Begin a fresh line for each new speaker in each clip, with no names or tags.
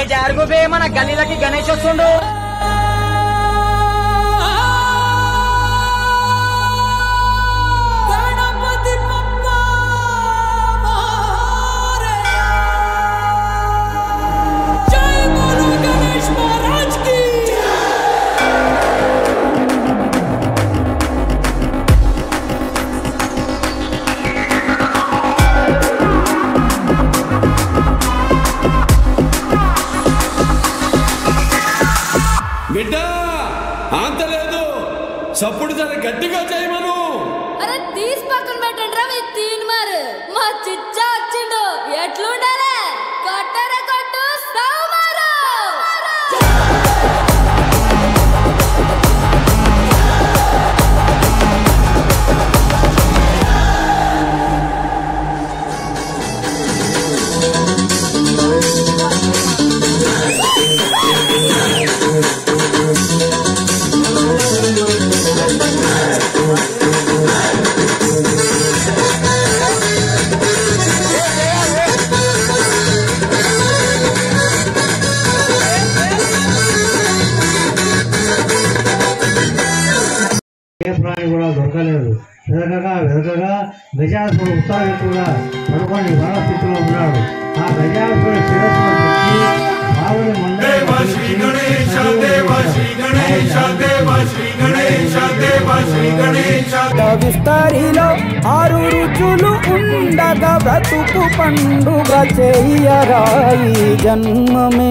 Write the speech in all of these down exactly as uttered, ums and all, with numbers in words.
జారుగు బే మన గల్లీలకి గణేష్ వస్తుండు.
బిడ్డ అంత లేదు, సప్పుడు జర గట్టిగా చేయమను.
అరే తీసి పక్కన పెట్టండి రా, తీన్ మారు మా చిచ్చా వచ్చిండు. ఎట్లుండాలి కొట్టరే కొట్టు సామారు.
ఏ ప్రాణి కూడా దొరకలేదు. వెదకగా వెదకగా గజాసుడు ఉత్తర దిక్కుగా పడుకొని వనస్థితిలో ఉన్నాడు. ఆ గజాసుడు శిరస్సును
విస్తరిలో ఆరు రుచులు ఉండగా బ్రతుకు పండుగ చెయ్యరా ఈ జన్మమే.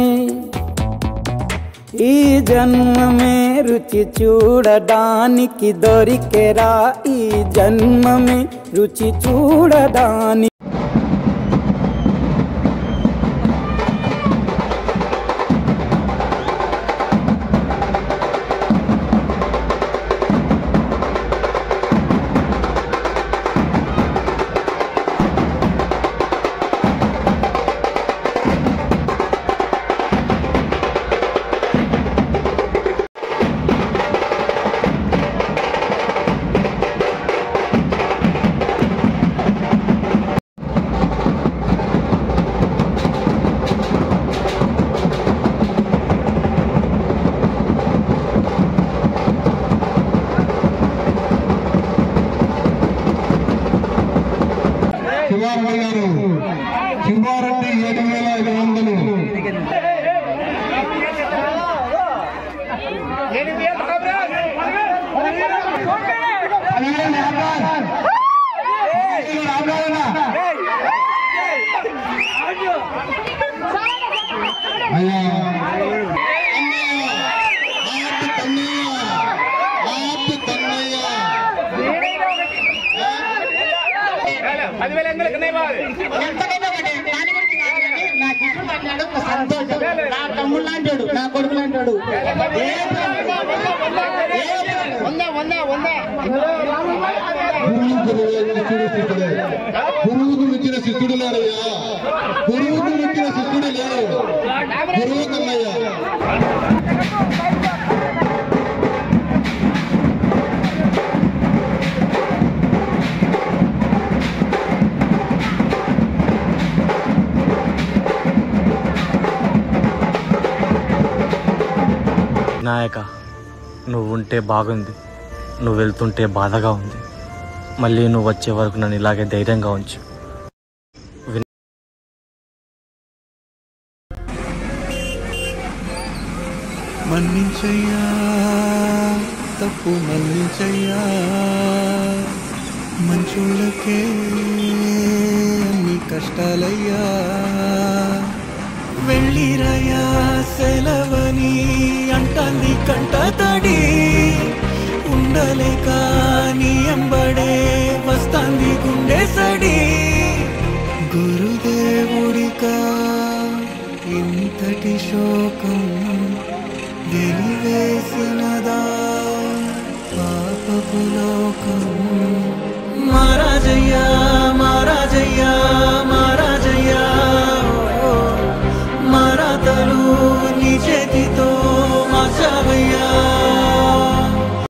ఈ జన్మమే రుచి చూడడానికి దొరికెరా, ఈ జన్మమే రుచి చూడడానికి.
శివారెడ్డి ఏడు వేల ఐదు వందలు
నా తమ్ముడు లాంటాడు, నా కొడుకు లాంటాడు. గురువుకు మించిన శిష్యుడు లేడయ్యా, గురువుకు మించిన శిష్యుడు లేడు. గురువు కన్నయ్యా
వినాయక, నువ్వుంటే బాగుంది, నువ్వు వెళ్తుంటే బాధగా ఉంది. మళ్ళీ నువ్వు వచ్చే వరకు నన్ను ఇలాగే ధైర్యంగా ఉంచు.
మన్నించయ్యా, తప్పు మన్నించయ్యా, మంచోళ్ళకే అన్ని కష్టాలయ్యా. వెళ్ళిరయ్యా సెలవని అంటాంది కంట తడి, ఉండలేక నీ ఎంబడే వస్తాంది గుండె సడి. గురుదేవుడికా ఇంతటి శోకం వెలివేసినదా పాపపులో